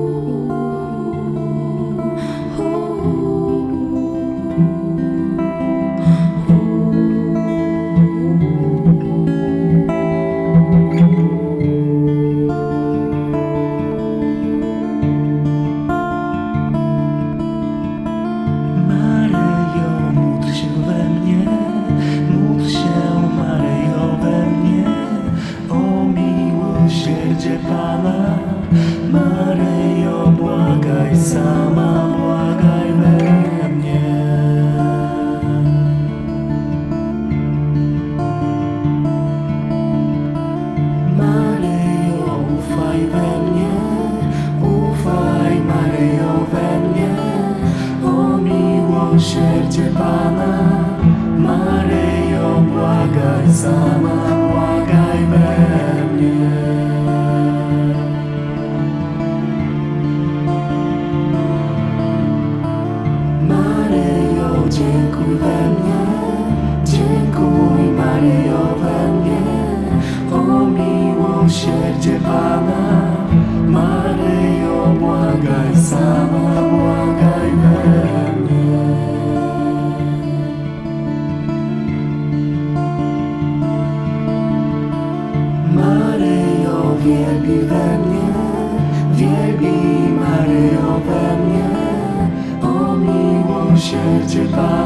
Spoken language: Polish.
Miłosierdzie Pana, Maryjo, błagaj sama, błagaj we mnie. Maryjo, ufaj we mnie, ufaj Maryjo we mnie, o miłosierdzie Pana, Maryjo, błagaj sama, błagaj we mnie. Dziękuj we mnie, dziękuj Maryjo we mnie, o miłosierdzie Pana, Maryjo, błagaj sama, błagaj we mnie. Maryjo, wielbi we mnie, wielbi Maryjo we mnie, o miłosierdzie Pana.